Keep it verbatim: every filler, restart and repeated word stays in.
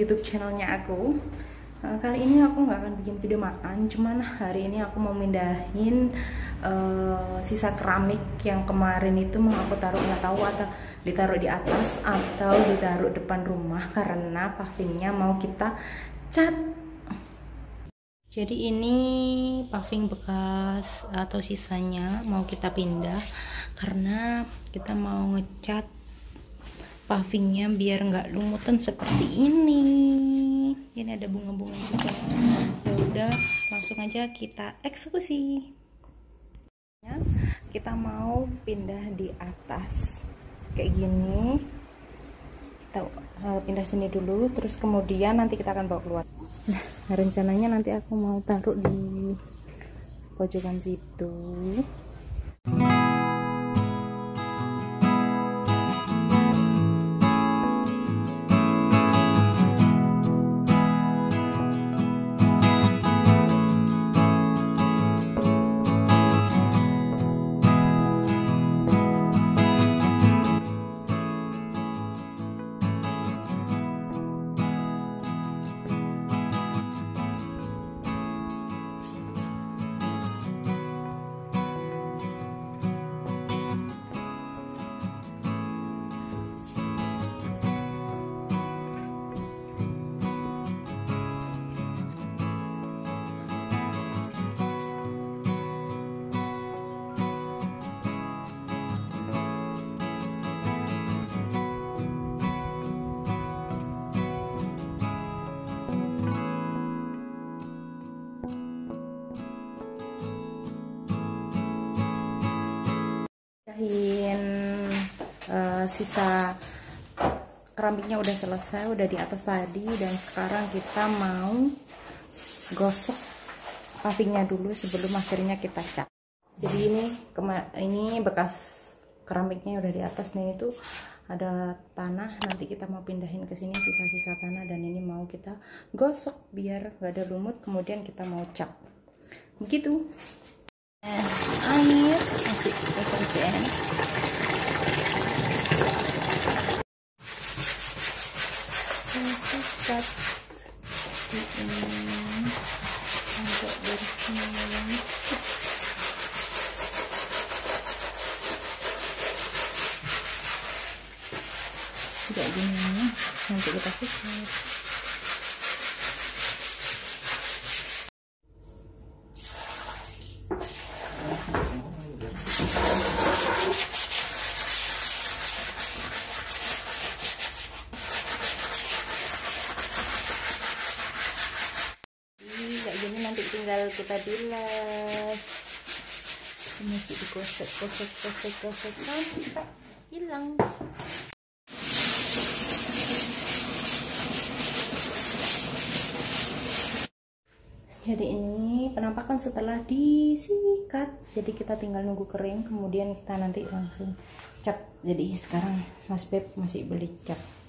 YouTube channelnya aku. Nah, kali ini aku nggak akan bikin video makan, cuman hari ini aku mau mindahin uh, sisa keramik yang kemarin itu mau aku taruh, nggak tahu atau ditaruh di atas atau ditaruh depan rumah karena pavingnya mau kita cat. Jadi ini paving bekas atau sisanya mau kita pindah karena kita mau ngecat pavingnya biar nggak lumutan seperti ini. Ini ada bunga-bunga juga. Ya udah, langsung aja kita eksekusi. Kita mau pindah di atas kayak gini. Kita uh, pindah sini dulu, terus kemudian nanti kita akan bawa keluar. Nah, rencananya nanti aku mau taruh di pojokan situ. Uh, sisa keramiknya udah selesai, udah di atas tadi, dan sekarang kita mau gosok pavingnya dulu sebelum akhirnya kita cat. Jadi ini ini bekas keramiknya udah di atas nih, itu ada tanah, nanti kita mau pindahin ke sini sisa-sisa tanah, dan ini mau kita gosok biar gak ada lumut, kemudian kita mau cat begitu. Nah, air masih deterjen. Cat seperti ini untuk bersih. Tidak gini, nanti kita sikat. Ini nanti tinggal kita bilas, masih digosok gosok gosok gosok sampai hilang. Jadi ini penampakan setelah disikat, jadi kita tinggal nunggu kering, kemudian kita nanti langsung cat. Jadi sekarang Mas Beb masih beli cat.